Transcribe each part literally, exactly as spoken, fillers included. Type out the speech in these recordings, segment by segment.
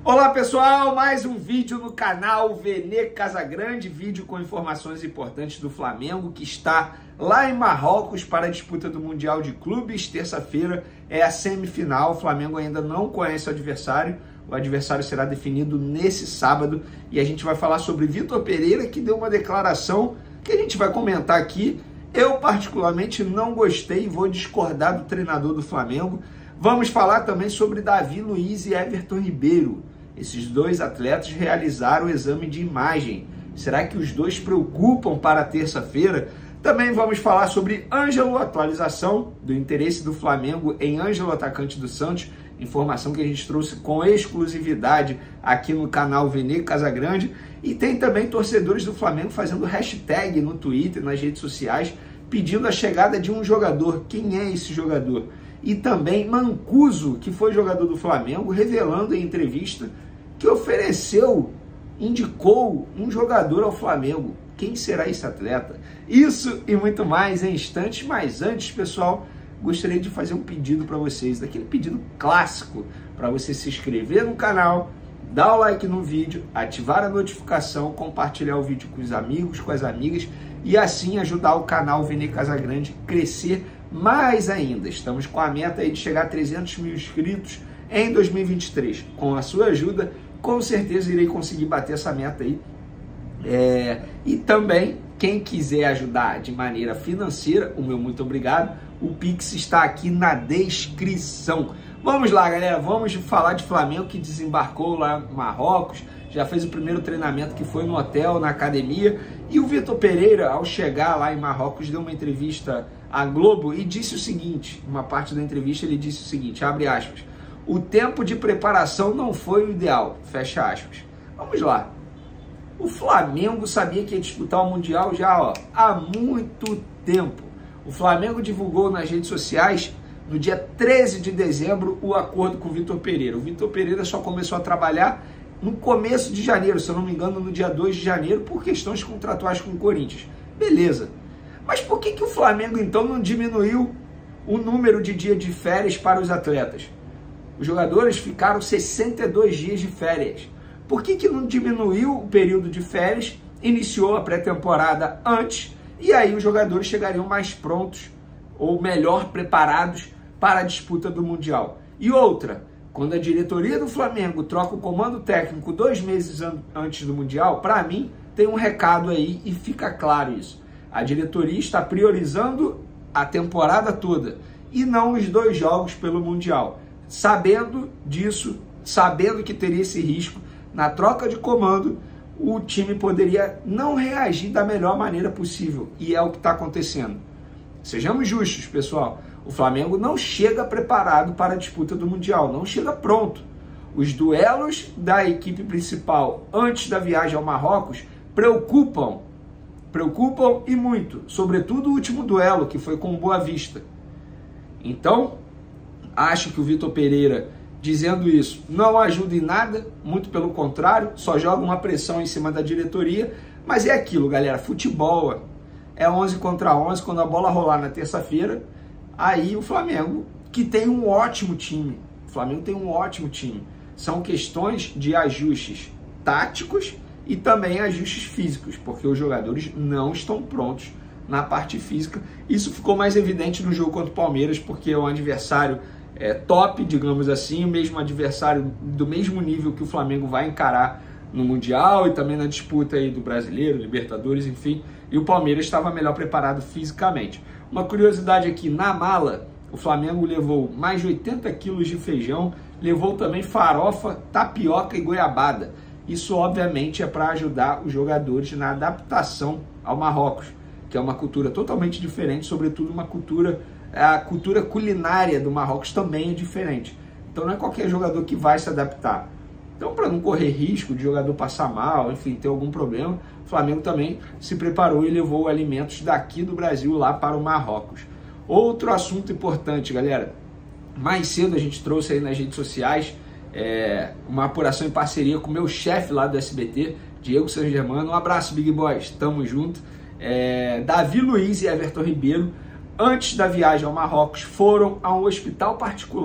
Olá pessoal, mais um vídeo no canal Vene Casagrande, vídeo com informações importantes do Flamengo que está lá em Marrocos para a disputa do Mundial de Clubes. Terça-feira é a semifinal, o Flamengo ainda não conhece o adversário, o adversário será definido nesse sábado e a gente vai falar sobre Vitor Pereira, que deu uma declaração que a gente vai comentar aqui. Eu particularmente não gostei e vou discordar do treinador do Flamengo. Vamos falar também sobre Davi Luiz e Everton Ribeiro. Esses dois atletas realizaram o exame de imagem. Será que os dois preocupam para terça-feira? Também vamos falar sobre Ângelo, atualização do interesse do Flamengo em Ângelo, atacante do Santos. Informação que a gente trouxe com exclusividade aqui no canal Vene Casagrande. E tem também torcedores do Flamengo fazendo hashtag no Twitter, nas redes sociais, pedindo a chegada de um jogador. Quem é esse jogador? E também Mancuso, que foi jogador do Flamengo, revelando em entrevista que ofereceu, indicou um jogador ao Flamengo. Quem será esse atleta? Isso e muito mais em instantes, mas antes, pessoal, gostaria de fazer um pedido para vocês, daquele pedido clássico, para você se inscrever no canal, dar o like no vídeo, ativar a notificação, compartilhar o vídeo com os amigos, com as amigas e assim ajudar o canal Vene Casagrande a crescer mais ainda. Estamos com a meta aí de chegar a trezentos mil inscritos em dois mil e vinte e três. Com a sua ajuda, com certeza irei conseguir bater essa meta aí. É... E também, quem quiser ajudar de maneira financeira, o meu muito obrigado, o Pix está aqui na descrição. Vamos lá, galera, vamos falar de Flamengo que desembarcou lá em Marrocos, já fez o primeiro treinamento que foi no hotel, na academia, e o Vitor Pereira, ao chegar lá em Marrocos, deu uma entrevista à Globo e disse o seguinte, uma parte da entrevista ele disse o seguinte, abre aspas, o tempo de preparação não foi o ideal, fecha aspas. Vamos lá. O Flamengo sabia que ia disputar o Mundial já ó, há muito tempo. O Flamengo divulgou nas redes sociais, no dia treze de dezembro, o acordo com o Vitor Pereira. O Vitor Pereira só começou a trabalhar no começo de janeiro, se eu não me engano, no dia dois de janeiro, por questões contratuais com o Corinthians. Beleza. Mas por que, que o Flamengo, então, não diminuiu o número de dias de férias para os atletas? Os jogadores ficaram sessenta e dois dias de férias. Por que, que não diminuiu o período de férias, iniciou a pré-temporada antes, e aí os jogadores chegariam mais prontos ou melhor preparados para a disputa do Mundial? E outra, quando a diretoria do Flamengo troca o comando técnico dois meses an antes do Mundial, para mim tem um recado aí e fica claro isso. A diretoria está priorizando a temporada toda e não os dois jogos pelo Mundial. Sabendo disso, sabendo que teria esse risco, na troca de comando, o time poderia não reagir da melhor maneira possível. E é o que está acontecendo. Sejamos justos, pessoal. O Flamengo não chega preparado para a disputa do Mundial, não chega pronto. Os duelos da equipe principal antes da viagem ao Marrocos preocupam, preocupam e muito. Sobretudo o último duelo, que foi com o Boa Vista. Então, acho que o Vitor Pereira, dizendo isso, não ajuda em nada, muito pelo contrário, só joga uma pressão em cima da diretoria, mas é aquilo, galera, futebol é onze contra onze, quando a bola rolar na terça-feira, aí o Flamengo, que tem um ótimo time, o Flamengo tem um ótimo time, são questões de ajustes táticos e também ajustes físicos, porque os jogadores não estão prontos na parte física. Isso ficou mais evidente no jogo contra o Palmeiras, porque é um adversário É, top, digamos assim, o mesmo adversário do mesmo nível que o Flamengo vai encarar no Mundial e também na disputa aí do Brasileiro, Libertadores, enfim, e o Palmeiras estava melhor preparado fisicamente. Uma curiosidade aqui, na mala, o Flamengo levou mais de oitenta quilos de feijão, levou também farofa, tapioca e goiabada. Isso, obviamente, é para ajudar os jogadores na adaptação ao Marrocos, que é uma cultura totalmente diferente, sobretudo uma cultura... A cultura culinária do Marrocos também é diferente. Então não é qualquer jogador que vai se adaptar. Então, para não correr risco de jogador passar mal, enfim, ter algum problema, o Flamengo também se preparou e levou alimentos daqui do Brasil lá para o Marrocos. Outro assunto importante, galera. Mais cedo a gente trouxe aí nas redes sociais é, uma apuração em parceria com o meu chefe lá do S B T, Diego San Germano. Um abraço, Big Boys. Tamo junto. É, Davi Luiz e Everton Ribeiro, antes da viagem ao Marrocos, foram a um hospital particular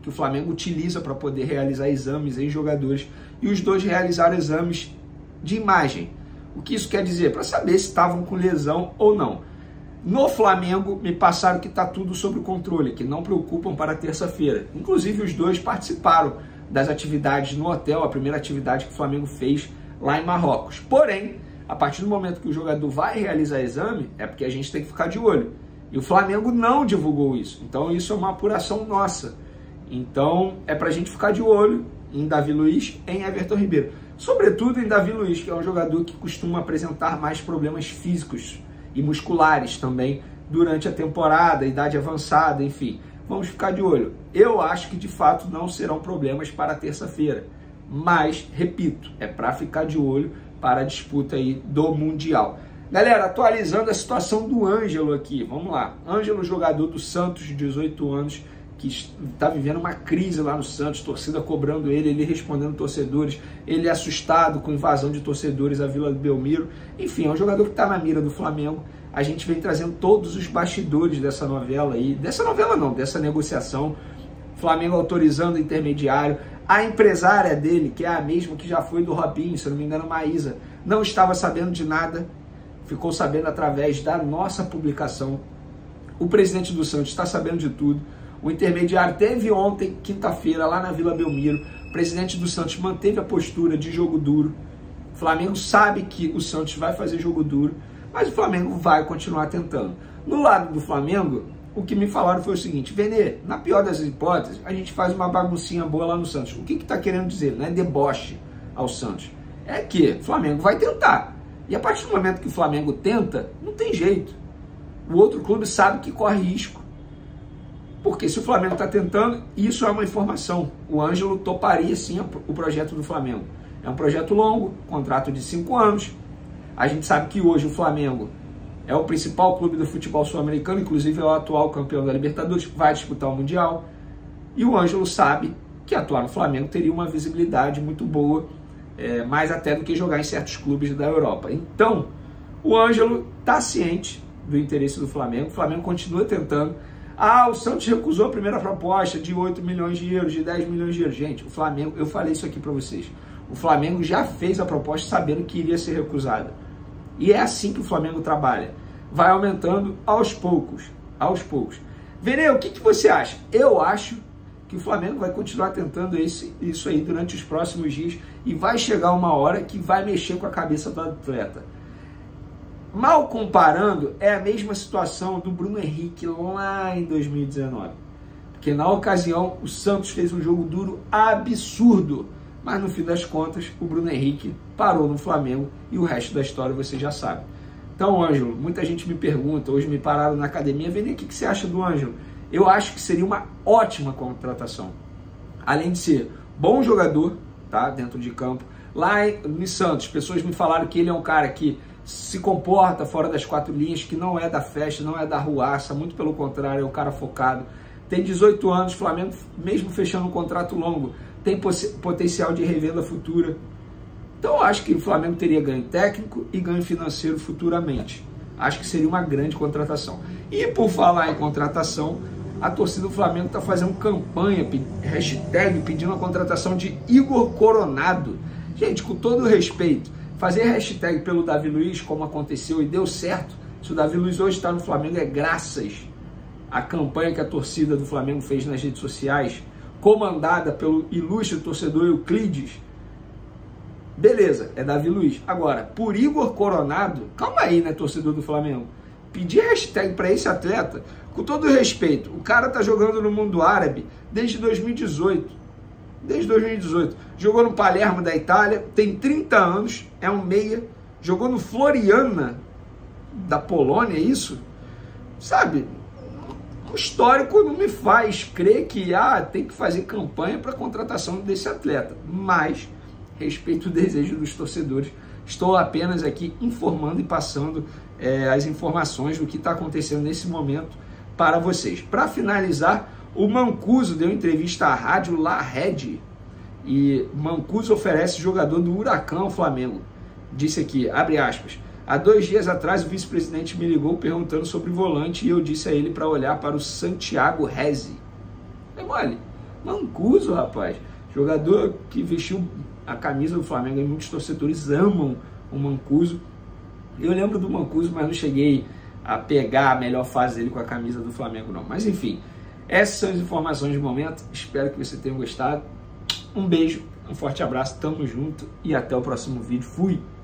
que o Flamengo utiliza para poder realizar exames em jogadores, e os dois realizaram exames de imagem. O que isso quer dizer? Para saber se estavam com lesão ou não. No Flamengo, me passaram que está tudo sob controle, que não preocupam para terça-feira. Inclusive, os dois participaram das atividades no hotel, a primeira atividade que o Flamengo fez lá em Marrocos. Porém, a partir do momento que o jogador vai realizar exame, é porque a gente tem que ficar de olho. E o Flamengo não divulgou isso. Então, isso é uma apuração nossa. Então, é para a gente ficar de olho em Davi Luiz, em Everton Ribeiro. Sobretudo em Davi Luiz, que é um jogador que costuma apresentar mais problemas físicos e musculares também durante a temporada, idade avançada, enfim. Vamos ficar de olho. Eu acho que de fato não serão problemas para terça-feira. Mas, repito, é para ficar de olho para a disputa aí do Mundial. Galera, atualizando a situação do Ângelo aqui, vamos lá. Ângelo, jogador do Santos, de dezoito anos, que está vivendo uma crise lá no Santos, torcida cobrando ele, ele respondendo torcedores, ele assustado com invasão de torcedores à Vila do Belmiro. Enfim, é um jogador que está na mira do Flamengo. A gente vem trazendo todos os bastidores dessa novela aí, dessa novela não, dessa negociação. Flamengo autorizando o intermediário. A empresária dele, que é a mesma que já foi do Robinho, se não me engano, Maísa, não estava sabendo de nada, ficou sabendo através da nossa publicação. O presidente do Santos está sabendo de tudo. O intermediário teve ontem, quinta-feira, lá na Vila Belmiro. O presidente do Santos manteve a postura de jogo duro. O Flamengo sabe que o Santos vai fazer jogo duro, mas o Flamengo vai continuar tentando. No lado do Flamengo, o que me falaram foi o seguinte: Vene, na pior das hipóteses, a gente faz uma baguncinha boa lá no Santos. O que que tá querendo dizer? Não é deboche ao Santos. É que o Flamengo vai tentar. E a partir do momento que o Flamengo tenta, não tem jeito. O outro clube sabe que corre risco. Porque se o Flamengo está tentando, isso é uma informação. O Ângelo toparia sim o projeto do Flamengo. É um projeto longo, contrato de cinco anos. A gente sabe que hoje o Flamengo é o principal clube do futebol sul-americano, inclusive é o atual campeão da Libertadores, vai disputar o Mundial. E o Ângelo sabe que atuar no Flamengo teria uma visibilidade muito boa, é, mais até do que jogar em certos clubes da Europa. Então, o Ângelo está ciente do interesse do Flamengo, o Flamengo continua tentando. Ah, o Santos recusou a primeira proposta de oito milhões de euros, de dez milhões de euros. Gente, o Flamengo, eu falei isso aqui para vocês, o Flamengo já fez a proposta sabendo que iria ser recusada. E é assim que o Flamengo trabalha. Vai aumentando aos poucos, aos poucos. Vene, o que, que você acha? Eu acho que o Flamengo vai continuar tentando esse, isso aí durante os próximos dias e vai chegar uma hora que vai mexer com a cabeça do atleta. Mal comparando, é a mesma situação do Bruno Henrique lá em dois mil e dezenove. Porque na ocasião o Santos fez um jogo duro absurdo, mas no fim das contas o Bruno Henrique parou no Flamengo e o resto da história você já sabe. Então, Ângelo, muita gente me pergunta, hoje me pararam na academia, Vene, o que você acha do Ângelo? Eu acho que seria uma ótima contratação. Além de ser bom jogador, tá, dentro de campo. Lá em Santos, pessoas me falaram que ele é um cara que se comporta fora das quatro linhas, que não é da festa, não é da ruaça, muito pelo contrário, é um cara focado. Tem dezoito anos, Flamengo, mesmo fechando um contrato longo, tem potencial de revenda futura. Então eu acho que o Flamengo teria ganho técnico e ganho financeiro futuramente. Acho que seria uma grande contratação. E por falar em contratação, a torcida do Flamengo está fazendo campanha, hashtag, pedindo a contratação de Igor Coronado. Gente, com todo o respeito, fazer hashtag pelo Davi Luiz, como aconteceu e deu certo, se o Davi Luiz hoje está no Flamengo é graças à campanha que a torcida do Flamengo fez nas redes sociais, comandada pelo ilustre torcedor Euclides. Beleza, é Davi Luiz. Agora, por Igor Coronado, calma aí, né, torcedor do Flamengo? Pedir hashtag para esse atleta, com todo o respeito, o cara tá jogando no mundo árabe desde dois mil e dezoito. Desde dois mil e dezoito. Jogou no Palermo da Itália, tem trinta anos, é um meia, jogou no Floriana da Polônia, é isso? Sabe, o histórico não me faz crer que ah, tem que fazer campanha para a contratação desse atleta, mas respeito o desejo dos torcedores. Estou apenas aqui informando e passando é, as informações do que está acontecendo nesse momento para vocês. Para finalizar, o Mancuso deu entrevista à rádio La Rede e Mancuso oferece jogador do Huracão ao Flamengo. Disse aqui, abre aspas, há dois dias atrás o vice-presidente me ligou perguntando sobre volante e eu disse a ele para olhar para o Santiago Rezi. É mole. Mancuso, rapaz. Jogador que vestiu a camisa do Flamengo, e muitos torcedores amam o Mancuso. Eu lembro do Mancuso, mas não cheguei a pegar a melhor fase dele com a camisa do Flamengo, não. Mas enfim, essas são as informações de momento. Espero que você tenha gostado. Um beijo, um forte abraço, tamo junto e até o próximo vídeo. Fui!